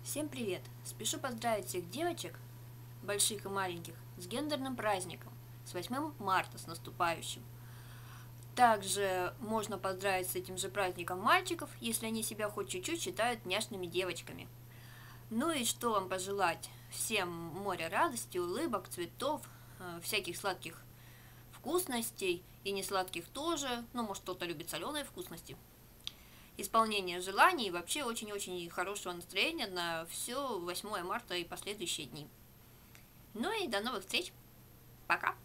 Всем привет! Спешу поздравить всех девочек, больших и маленьких, с гендерным праздником, с 8 марта, с наступающим. Также можно поздравить с этим же праздником мальчиков, если они себя хоть чуть-чуть считают няшными девочками. Ну и что вам пожелать? Всем море радости, улыбок, цветов, всяких сладких вкусностей и несладких тоже. Ну, может, кто-то любит соленые вкусности. Исполнения желаний и вообще очень-очень хорошего настроения на все 8 марта и последующие дни. Ну и до новых встреч. Пока.